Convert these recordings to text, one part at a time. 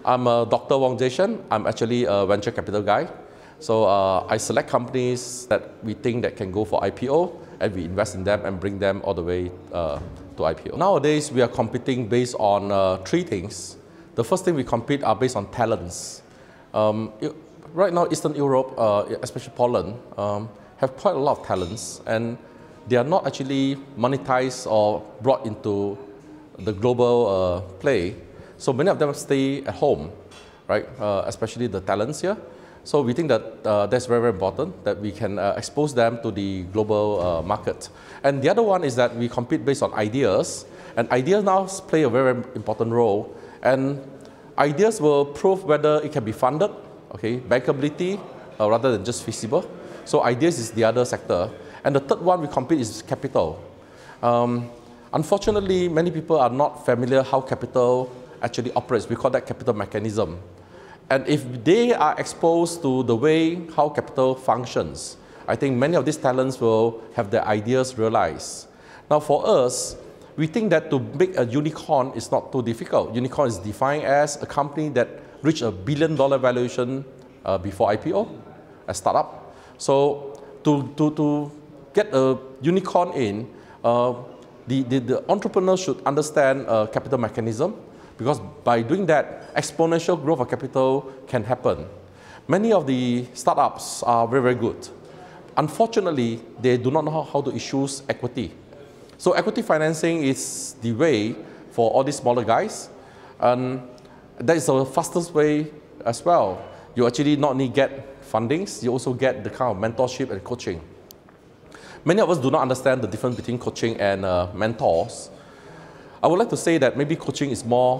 I'm Dr. Wong Shyan. I'm actually a venture capital guy. So I select companies that we think that can go for IPO, and we invest in them and bring them all the way to IPO. Nowadays, we are competing based on three things. The first thing we compete are based on talents. Right now, Eastern Europe, especially Poland, have quite a lot of talents, and they are not actually monetized or brought into the global play. So many of them stay at home, right? Especially the talents here. So we think that that's very, very important, that we can expose them to the global market. And the other one is that we compete based on ideas, and ideas now play a very, very important role. And ideas will prove whether it can be funded, okay, bankability, rather than just feasible. So ideas is the other sector. And the third one we compete is capital. Unfortunately, many people are not familiar how capital actually operates. We call that capital mechanism. And if they are exposed to the way how capital functions, I think many of these talents will have their ideas realized. Now for us, we think that to make a unicorn is not too difficult. Unicorn is defined as a company that reached $1 billion valuation before IPO, a startup. So to get a unicorn in, the entrepreneur should understand capital mechanism, because by doing that, exponential growth of capital can happen. Many of the startups are very, very good. Unfortunately, they do not know how to issue equity. So equity financing is the way for all these smaller guys. And that is the fastest way as well. You actually not only get fundings, you also get the kind of mentorship and coaching. Many of us do not understand the difference between coaching and mentors. I would like to say that maybe coaching is more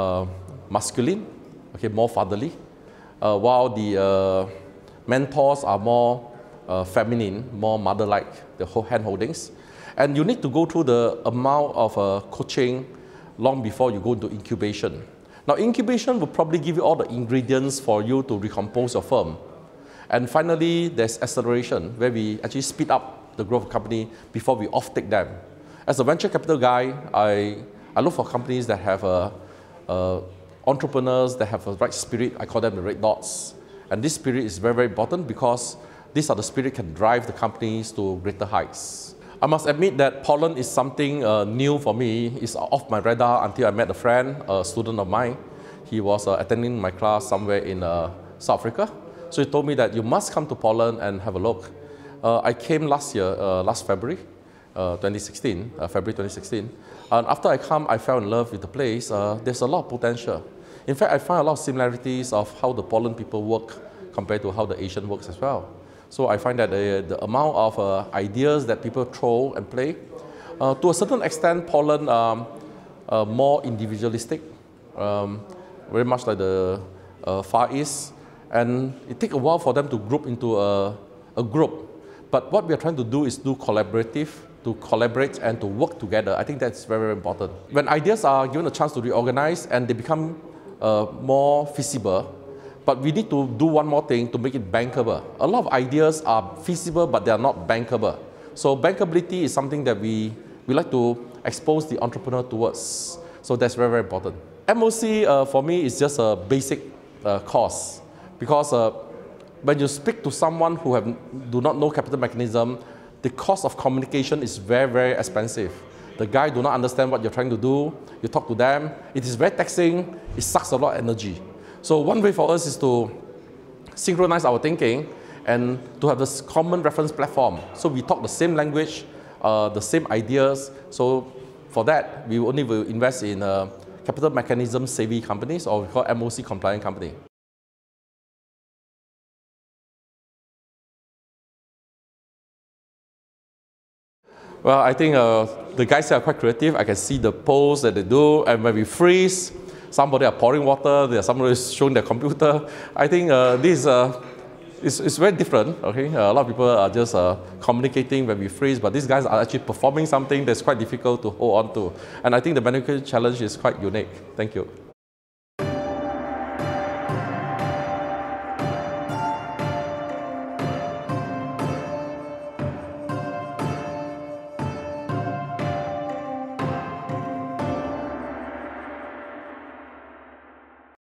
masculine, okay, more fatherly, while the mentors are more feminine, more mother-like, the whole hand-holdings. And you need to go through the amount of coaching long before you go into incubation. Now, incubation will probably give you all the ingredients for you to recompose your firm. And finally, there's acceleration, where we actually speed up the growth of the company before we off-take them. As a venture capital guy, I look for companies that have entrepreneurs that have a right spirit. I call them the red dots. And this spirit is very, very important, because these are the spirit can drive the companies to greater heights. I must admit that Poland is something new for me. It's off my radar until I met a friend, a student of mine. He was attending my class somewhere in South Africa. So he told me that you must come to Poland and have a look. I came last year, last February. 2016, February 2016. And after I come, I fell in love with the place. There's a lot of potential. In fact, I find a lot of similarities of how the Poland people work compared to how the Asian works as well. So I find that the amount of ideas that people throw and play, to a certain extent, Poland more individualistic, very much like the Far East. And it takes a while for them to group into a group. But what we are trying to do is do collaborative, to collaborate and to work together. I think that's very, very important. When ideas are given a chance to reorganize and they become more feasible, but we need to do one more thing to make it bankable. A lot of ideas are feasible, but they are not bankable. So bankability is something that we like to expose the entrepreneur towards. So that's very, very important. MOC for me is just a basic course, because when you speak to someone who do not know capital mechanism, the cost of communication is very, very expensive. The guy do not understand what you're trying to do. You talk to them. It is very taxing. It sucks a lot of energy. So one way for us is to synchronize our thinking and to have this common reference platform. So we talk the same language, the same ideas. So for that, we only will invest in capital mechanism savvy companies, or we call MOC compliant company. Well, I think the guys are quite creative. I can see the pose that they do, and when we freeze, somebody are pouring water, somebody is showing their computer. I think this is very different. Okay, a lot of people are just communicating when we freeze, but these guys are actually performing something that's quite difficult to hold on to. And I think the management challenge is quite unique. Thank you.